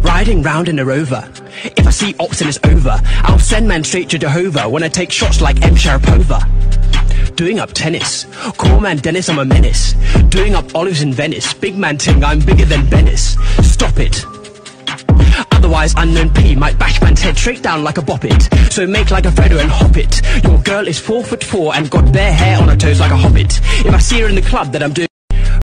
riding round in a Rover. If I see ops and it's over, I'll send man straight to Jehovah when I take shots like M. Sharapova. Doing up tennis, call man Dennis, I'm a menace. Doing up olives in Venice, big man ting, I'm bigger than Venice. Stop it. Otherwise unknown P might bash man's head straight down like a bop it. So make like a Freddo and hop it. Your girl is 4'4" and got bare hair on her toes like a hobbit. If I see her in the club that I'm doing